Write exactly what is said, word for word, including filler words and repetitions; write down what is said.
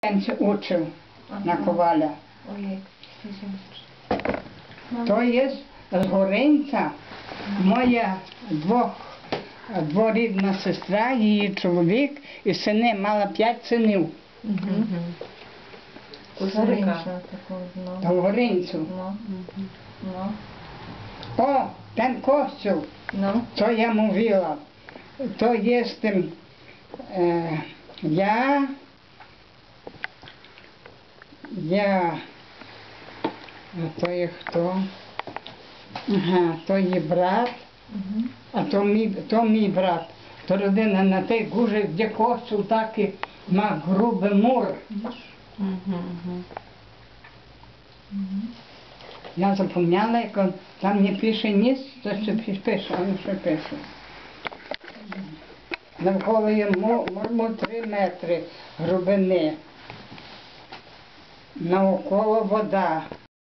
Учив на коваля. То є з Горинця моя двох, дворідна сестра, її чоловік і сини, мала п'ять синів. Горинця. Та в Горинцю. О, ten костюм, що я мовила, то є з тим, е, я, я, а то є хто? Ага, то є брат, а то мій, то мій брат. То родина на той гужі, де костюм такий, ма грубий мур. Я запам'ятала, як он, там не пише ніс, то ще пише, а не що пише. Навколо є мурму три метри глибини. Навколо вода.